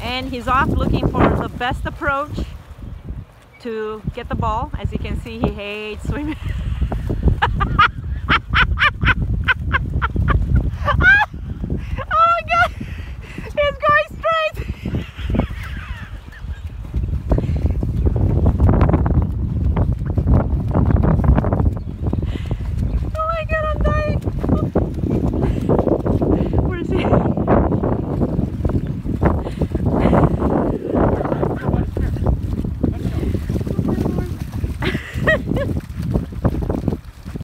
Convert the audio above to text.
and he's off looking for the best approach to get the ball. As you can see, he hates swimming.